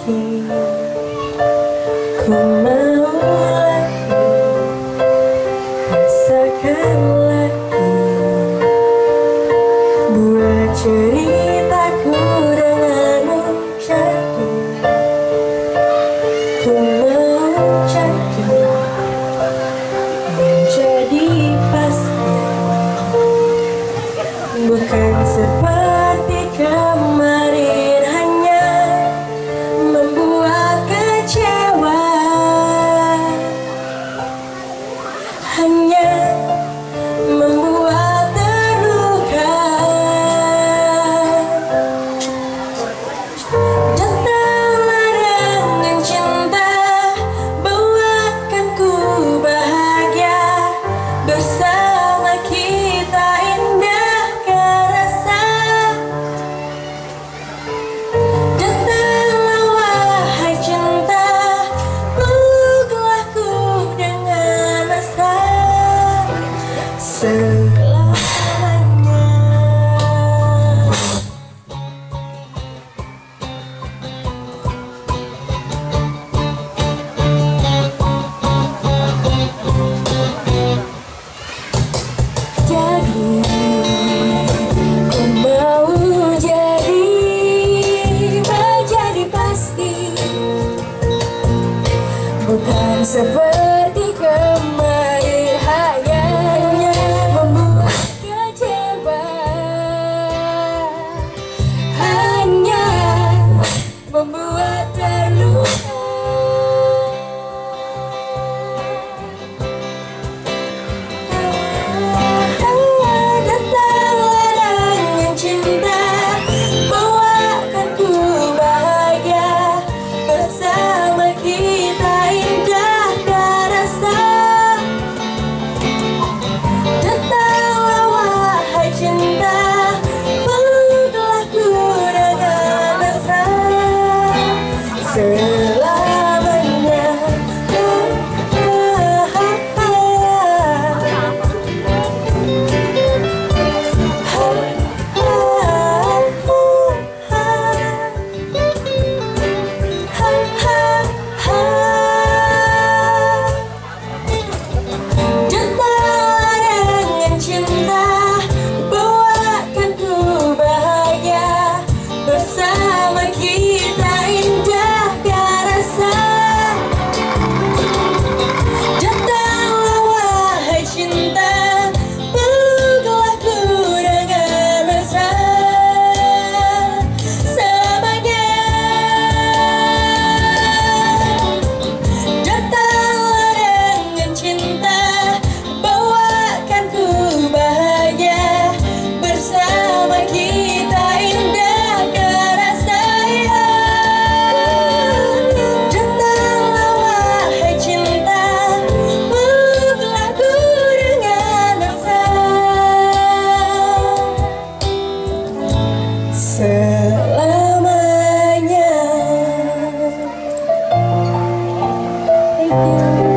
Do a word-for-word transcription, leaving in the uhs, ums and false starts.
lagi, ku mau lagi, rasakan lagi, buat ceritaku denganmu jadi. Ku mau jadi, menjadi pasti, bukan seperti kemarin hanya membuat kecewa, hanya membuat terluka. Datanglah dengan cinta, buatkan ku bahagia, bersama kita indahkan rasa. Datanglah wahai cinta, peluklah ku dengan mesra selamanya. Jadi ku mau jadi, menjadi pasti, bukan seperti kemarin hanya membuat kecewa, hanya membuat terluka. Selamanya. Datanglah dengan cinta, buatkan ku bahagia, bersama kita indahkan rasa. Datanglah wahai cinta, peluklah ku dengan mesra selamanya. Datanglah dengan cinta, bawakan ku bahagia, bersama kita indahkan rasa. Datanglah wahai cinta, peluklah ku dengan mesra selamanya. Thank you.